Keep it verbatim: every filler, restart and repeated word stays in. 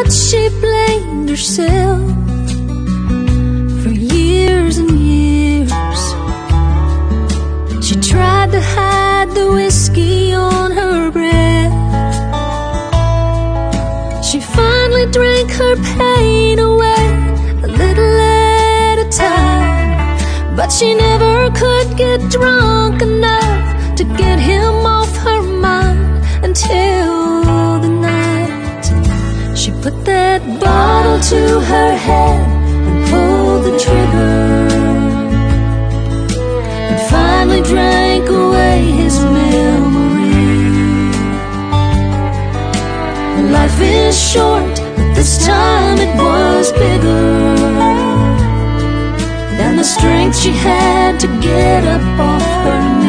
she blamed herself for years and years. She tried to hide the whiskey on her breath. She finally drank her pain away, a little at a time. But she never could get drunk enough to get him off her mind until the night she put that bottle to her head and pulled the trigger, and finally drank away his memory. Life is short, but this time it was bigger than the strength she had to get up off her knees.